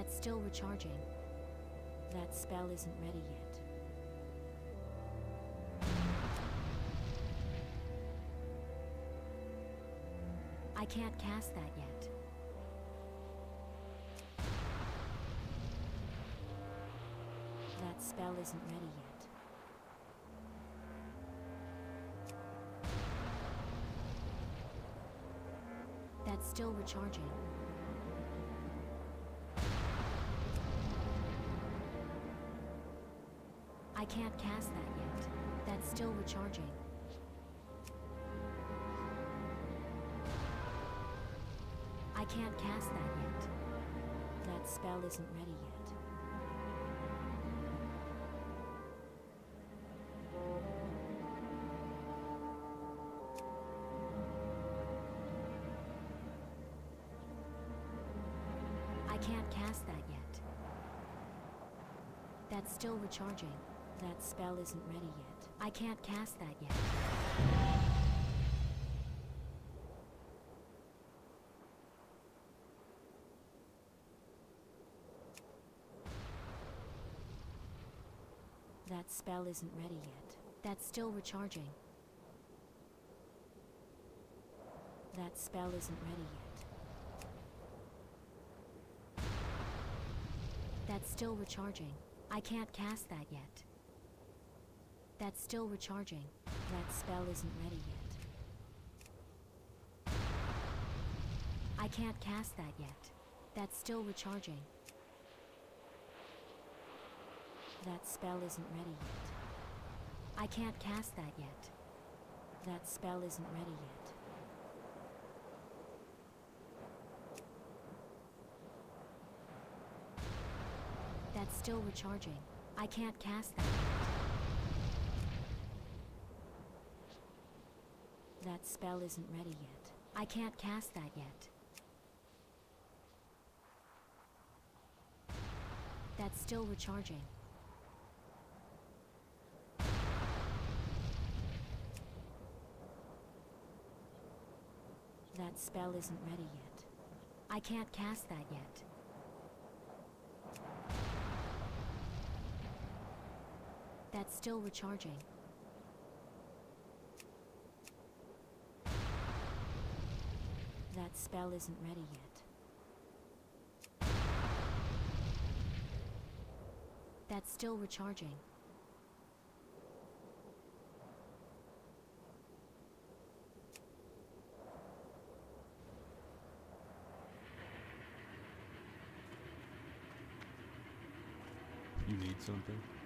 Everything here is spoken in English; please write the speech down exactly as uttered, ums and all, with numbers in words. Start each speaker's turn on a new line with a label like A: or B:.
A: That's still recharging. That spell isn't ready yet. I can't cast that yet. That spell isn't ready yet. That's still recharging. I can't cast that yet. That's still recharging. I can't cast that yet. That spell isn't ready yet. I can't cast that yet. That's still recharging. That spell isn't ready yet. I can't cast that yet. That spell isn't ready yet. That's still recharging. That spell isn't ready yet. That's still recharging. I can't cast that yet. That's still recharging. That spell isn't ready yet. I can't cast that yet. That's still recharging. That spell isn't ready yet. I can't cast that yet. That spell isn't ready yet. That's still recharging. I can't cast that yet. That spell isn't ready yet. I can't cast that yet. That's still recharging. That spell isn't ready yet. I can't cast that yet. That's still recharging. That spell isn't ready yet. That's still recharging.
B: You need something?